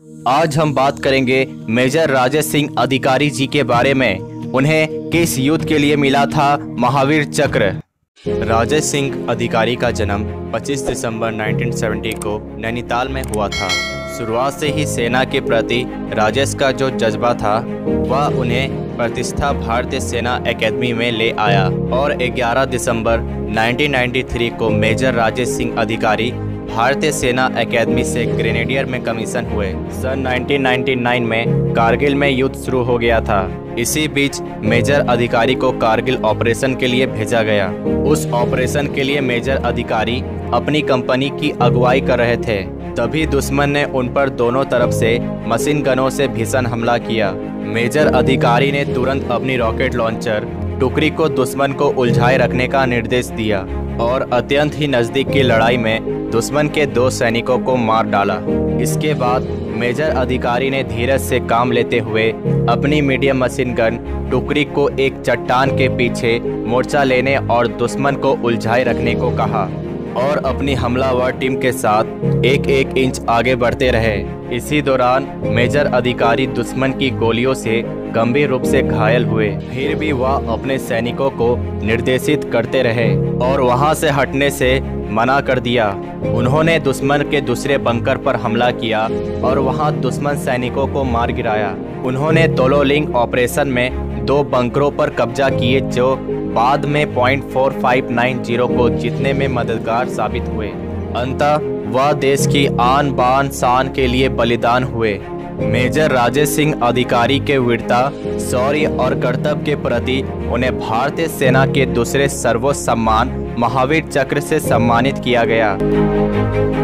आज हम बात करेंगे मेजर राजेश सिंह अधिकारी जी के बारे में। उन्हें किस युद्ध के लिए मिला था महावीर चक्र। राजेश सिंह अधिकारी का जन्म 25 दिसंबर 1970 को नैनीताल में हुआ था। शुरुआत से ही सेना के प्रति राजेश का जो जज्बा था वह उन्हें प्रतिष्ठा भारतीय सेना एकेडमी में ले आया और 11 दिसंबर 1993 को मेजर राजेश सिंह अधिकारी भारतीय सेना एकेडमी से ग्रेनेडियर में कमीशन हुए। सन 1999 में कारगिल में युद्ध शुरू हो गया था। इसी बीच मेजर अधिकारी को कारगिल ऑपरेशन के लिए भेजा गया। उस ऑपरेशन के लिए मेजर अधिकारी अपनी कंपनी की अगुवाई कर रहे थे। तभी दुश्मन ने उन पर दोनों तरफ से मशीन गनों से भीषण हमला किया। मेजर अधिकारी ने तुरंत अपनी रॉकेट लॉन्चर टुकड़ी को दुश्मन को उलझाए रखने का निर्देश दिया और अत्यंत ही नज़दीक की लड़ाई में दुश्मन के 2 सैनिकों को मार डाला। इसके बाद मेजर अधिकारी ने धीरज से काम लेते हुए अपनी मीडियम मशीन गन टुकड़ी को एक चट्टान के पीछे मोर्चा लेने और दुश्मन को उलझाए रखने को कहा और अपनी हमलावर टीम के साथ एक इंच आगे बढ़ते रहे। इसी दौरान मेजर अधिकारी दुश्मन की गोलियों से गंभीर रूप से घायल हुए। फिर भी वह अपने सैनिकों को निर्देशित करते रहे और वहां से हटने से मना कर दिया। उन्होंने दुश्मन के दूसरे बंकर पर हमला किया और वहां दुश्मन सैनिकों को मार गिराया। उन्होंने तोलोलिंग ऑपरेशन में 2 बंकरों पर कब्जा किए जो बाद में .4590 को जीतने में मददगार साबित हुए। अंततः वह देश की आन बान शान के लिए बलिदान हुए। मेजर राजेश सिंह अधिकारी के वीरता, शौर्य और कर्तव्य के प्रति उन्हें भारतीय सेना के दूसरे सर्वोच्च सम्मान महावीर चक्र से सम्मानित किया गया।